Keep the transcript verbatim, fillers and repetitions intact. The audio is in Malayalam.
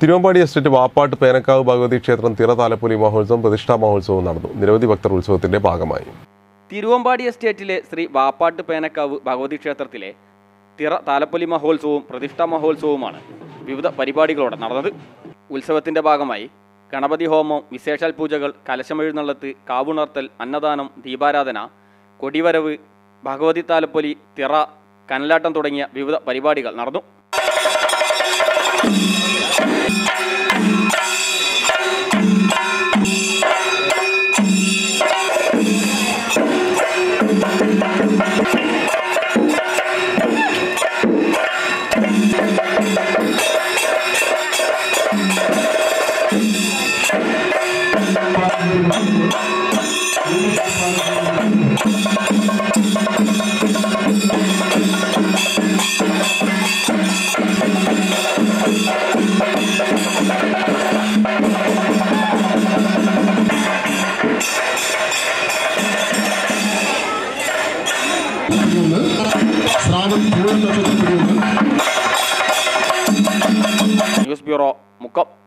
തിരുവമ്പാടി എസ്റ്റേറ്റ് വാപ്പാട്ട് പേനക്കാവ് ഭഗവതി ക്ഷേത്രം തിറ താലപ്പൊലി മഹോത്സവം പ്രതിഷ്ഠാ മഹോത്സവവും നടന്നു. നിരവധി ഭക്തർ ഉത്സവത്തിന്റെ ഭാഗമായി. തിരുവമ്പാടി എസ്റ്റേറ്റിലെ ശ്രീ വാപ്പാട്ട് പേനക്കാവ് ഭഗവതി ക്ഷേത്രത്തിലെ തിറ താലപ്പൊലി മഹോത്സവവും പ്രതിഷ്ഠാ മഹോത്സവവുമാണ് വിവിധ പരിപാടികളോടെ നടന്നത്. ഉത്സവത്തിന്റെ ഭാഗമായി ഗണപതി ഹോമം, വിശേഷാൽ പൂജകൾ, കലശമെഴുന്നള്ളത്ത്, കാവുണർത്തൽ, അന്നദാനം, ദീപാരാധന, കൊടിവരവ്, ഭഗവതി താലപ്പൊലി, തിറ, കനലാട്ടം തുടങ്ങിയ വിവിധ പരിപാടികൾ നടന്നു. News bureau, Mukkam.